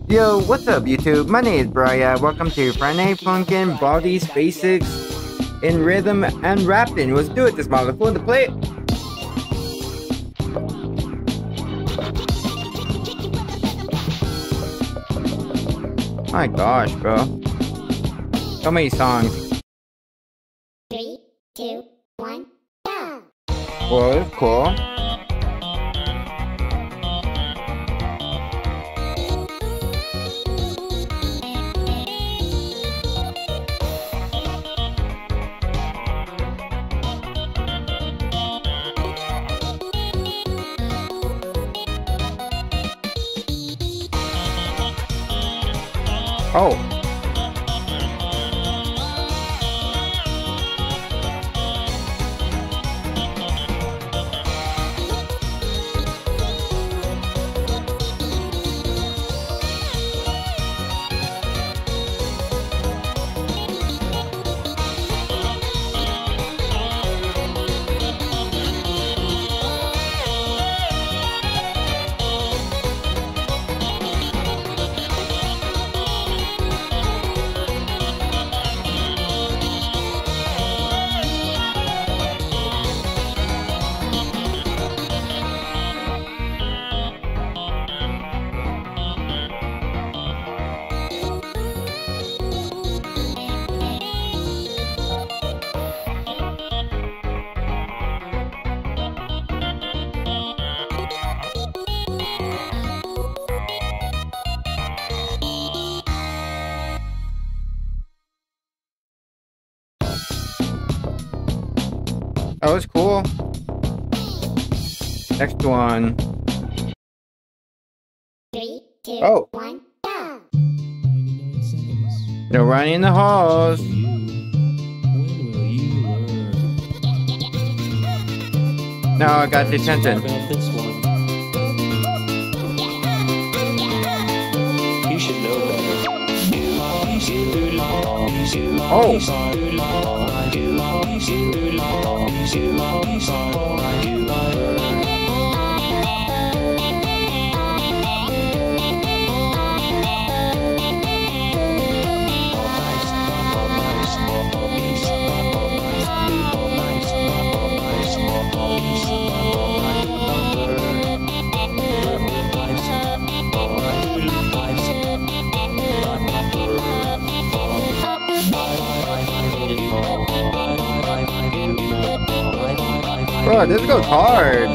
Yo, what's up YouTube? My name is Bryai. Welcome to Friday Funkin, Baldi's Basics in Rhythm and Rapping. Let's do it this month. For the play. My gosh, bro. So many songs. 3, 2, 1, go! Well, it's cool. Oh. That was cool. Next one. 3, 2, Oh. 1, go! They're running in the halls. Now I got detention. You should know better. Oh. Bro, this goes hard.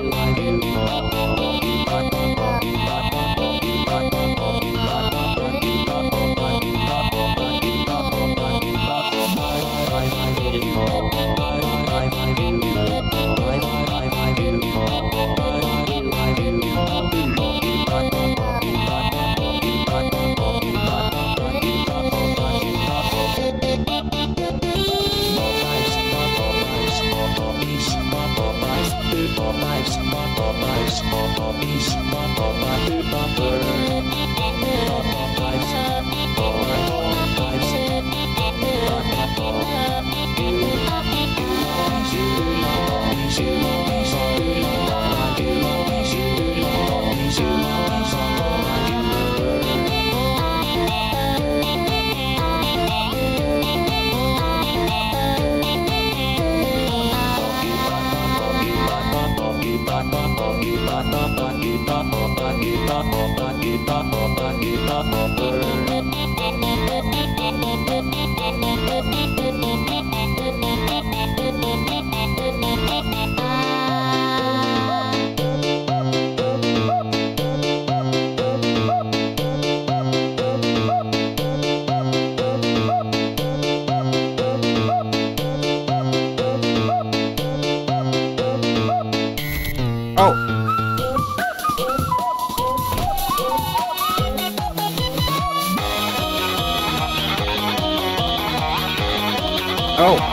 Oh.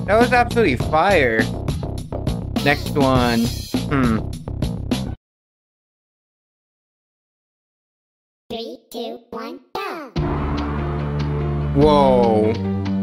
That was absolutely fire. Next one. Three, two, one, go! Whoa.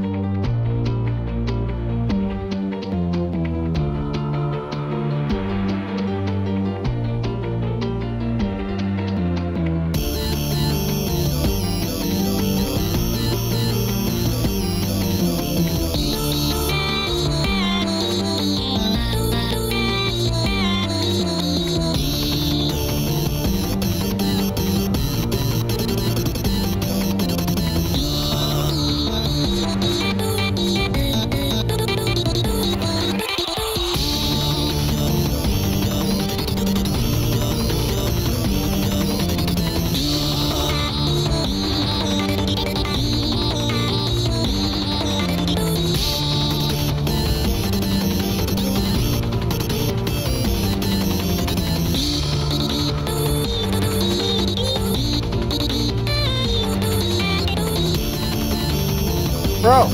Bro.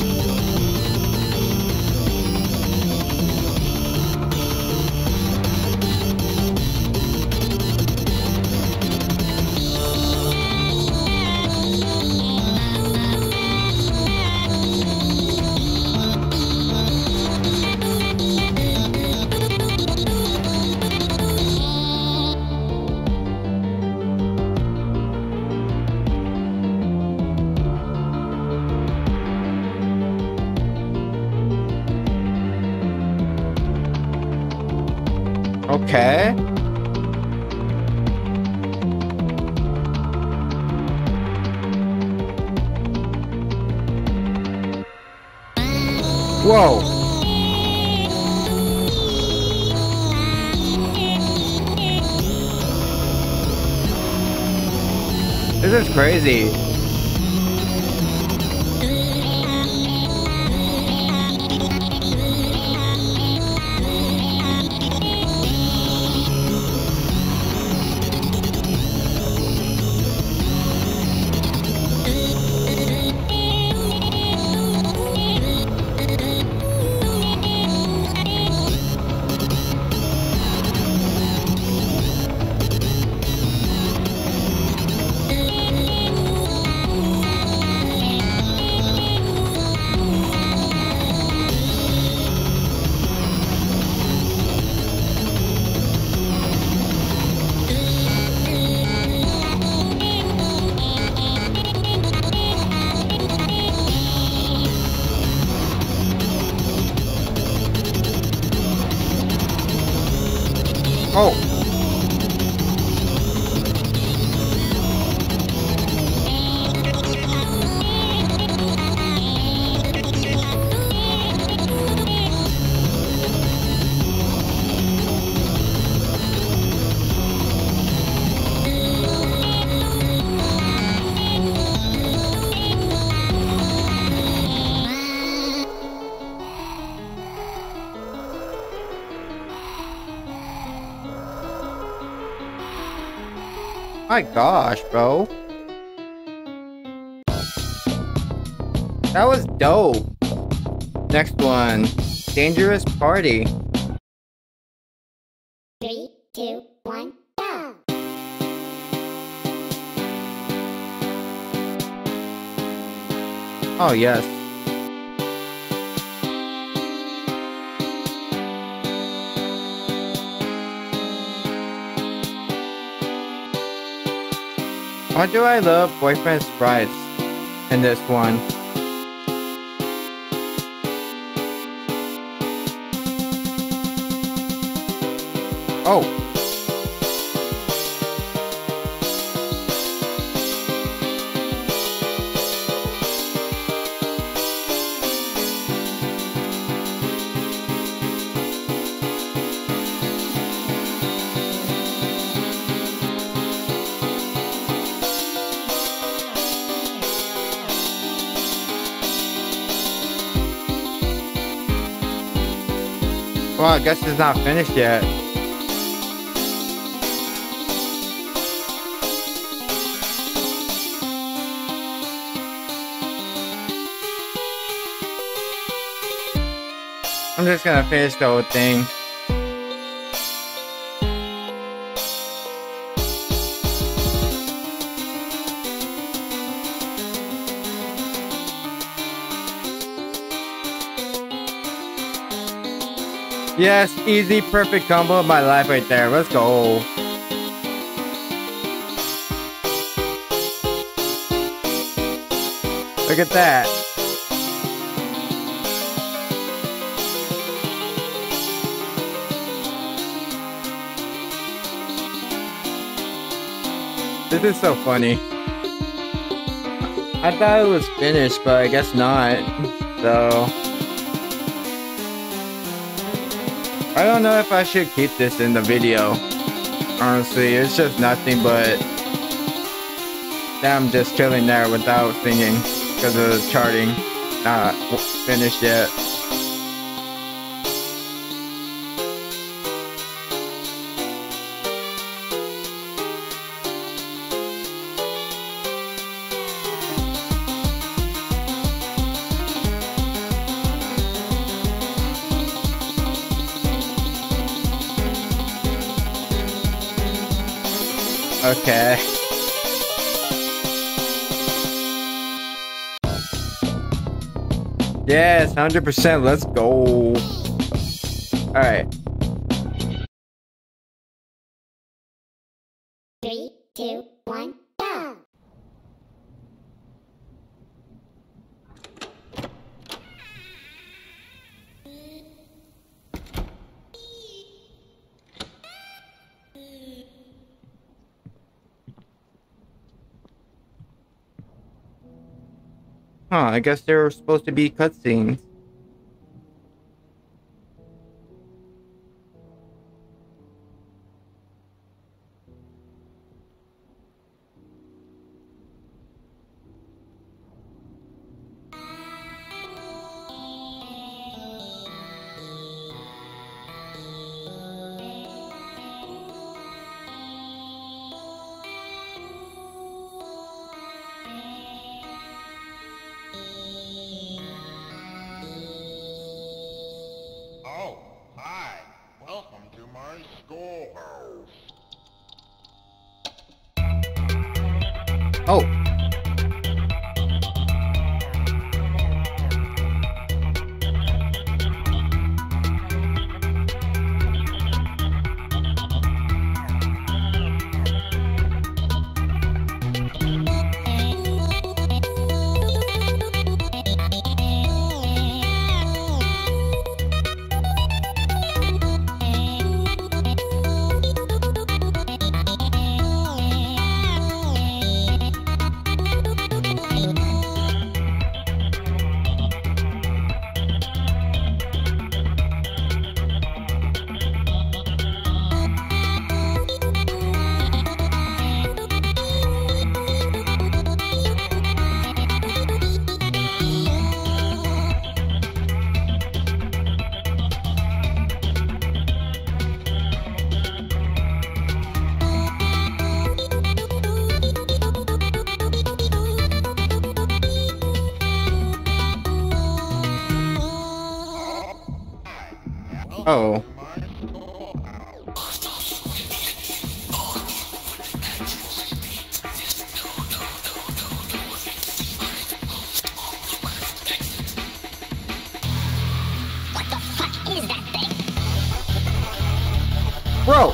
Okay. Whoa. This is crazy. Oh. My gosh, bro. That was dope. Next one. Dangerous Party. 3, 2, 1, go! Oh, yes. Why do I love boyfriend sprites in this one? Oh. Well, I guess it's not finished yet. I'm just gonna finish the whole thing. Yes, easy, perfect combo of my life right there. Let's go. Look at that. This is so funny. I thought it was finished, but I guess not. So I don't know if I should keep this in the video. Honestly, it's just nothing but them just chilling there without singing because of the charting not finished yet. Okay. Yes, 100%. Let's go. All right. 3, 2, 1, go! Huh, I guess there were supposed to be cutscenes. Oh, hi. Welcome to my schoolhouse. Oh. Oh. What the fuck is that thing? Bro.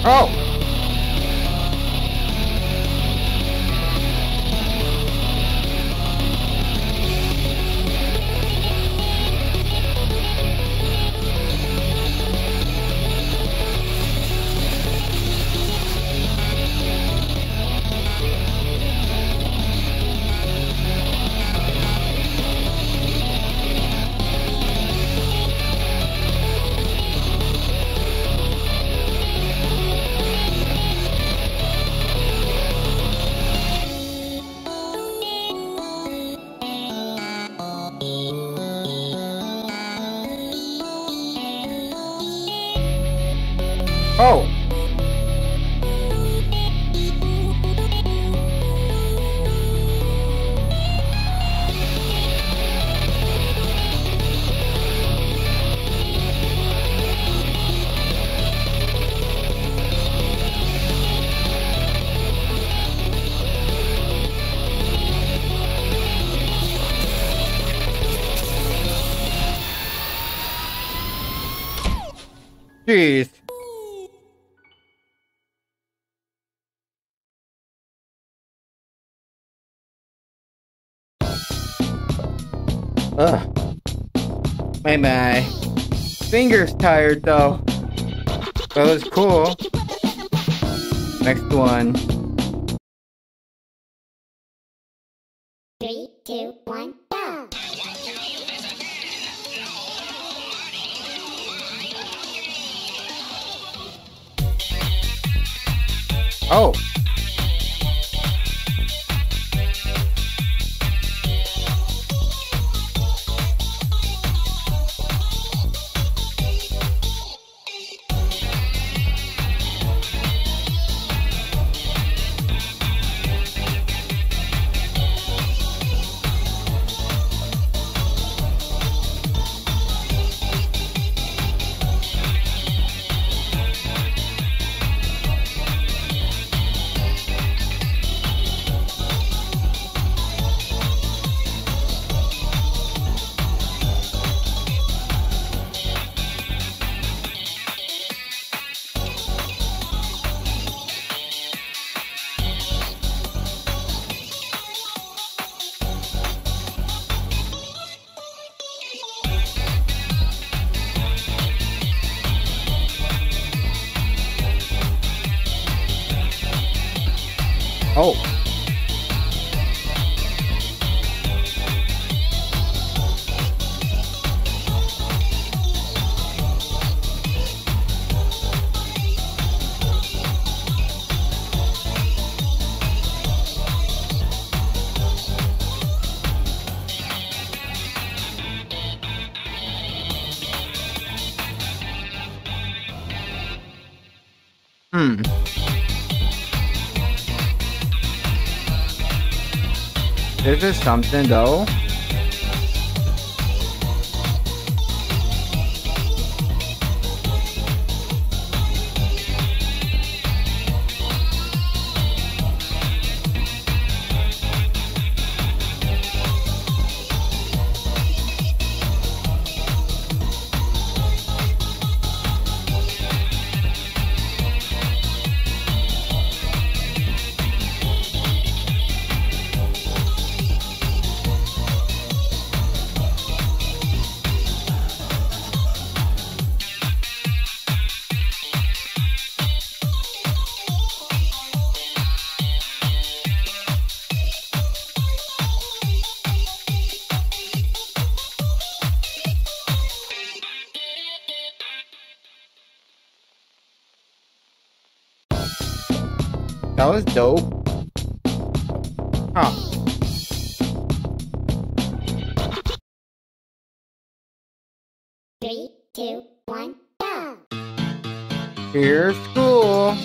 Oh! Oh! Jeez. Ugh. My finger's tired though. That was cool. Next one. 3, 2, 1, go! Oh. Oh. Is this something though? That was dope. Huh. Three, two, one, go! Here's school.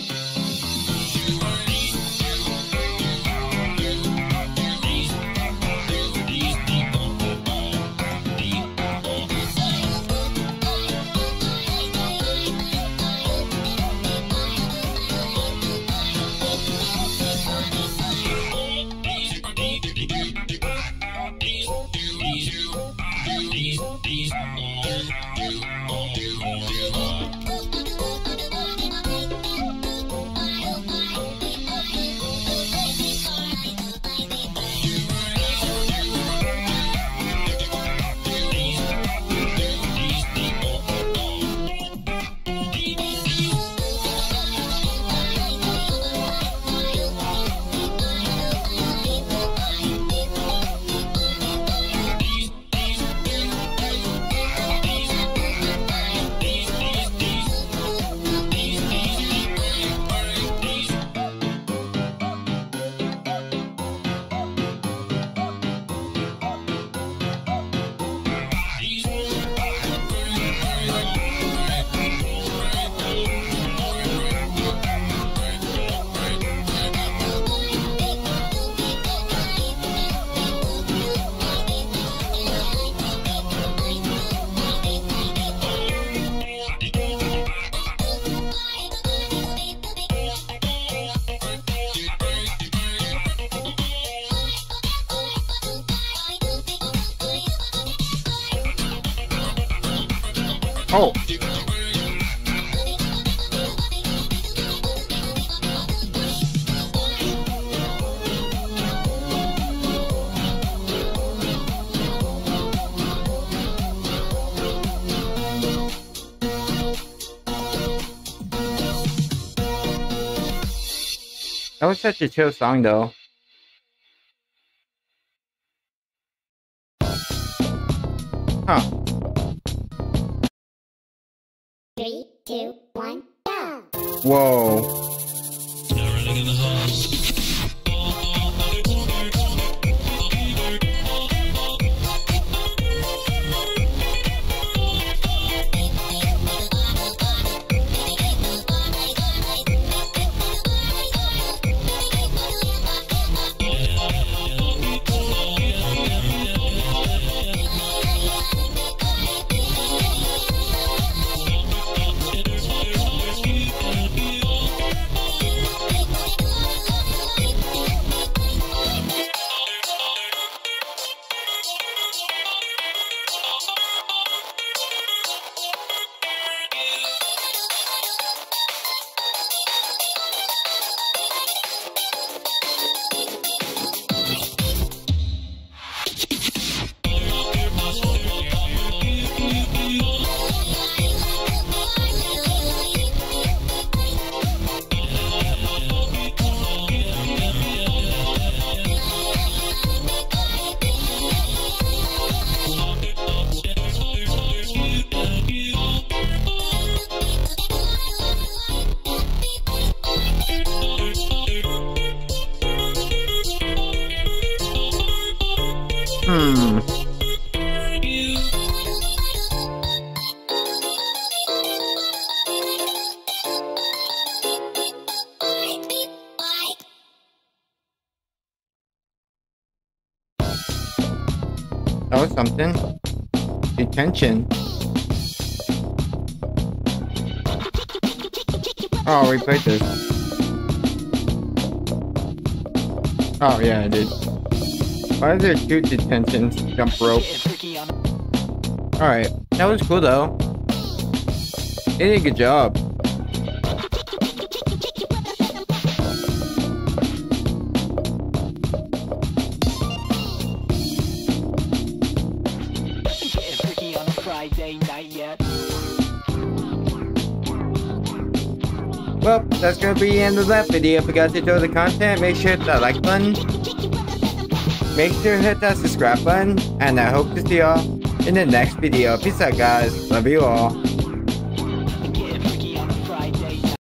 Oh. That was such a chill song, though. Huh. 3, 2, 1, go! Whoa. That was something. Detention. Oh, we played this. Oh yeah, I did. Why is there 2 detentions? Jump rope. Alright, that was cool though. They did a good job. Well, that's gonna be the end of that video. If you guys enjoyed the content, make sure to hit that like button. Make sure to hit that subscribe button. And I hope to see y'all in the next video. Peace out, guys. Love you all.